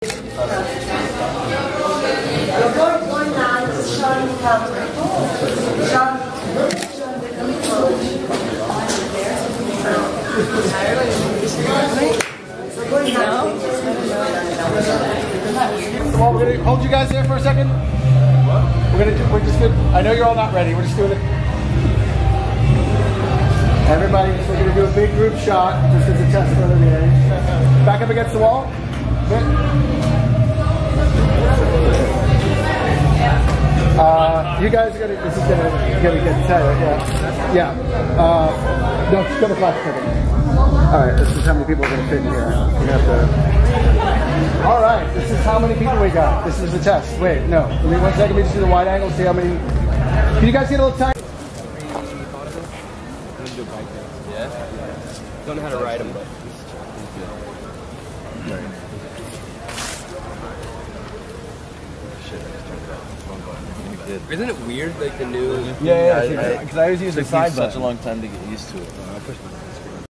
Well, we're gonna hold you guys there for a second. I know you're all not ready. We're just doing it. Everybody, we're gonna do a big group shot just as a test for Olivier. Back up against the wall. You guys are gonna. This is gonna get tight. Yeah. No, just go to flash second. All right. This is how many people are gonna fit in here. We have to. All right. This is how many people we got. This is the test. Wait, no. Give me 1 second. We just do the wide angle. See how many. Can you guys get a little tight? Yeah. Don't know how to ride them, but. Isn't it weird, like the new? Yeah, because I always use the side button. Such a long time to get used to it.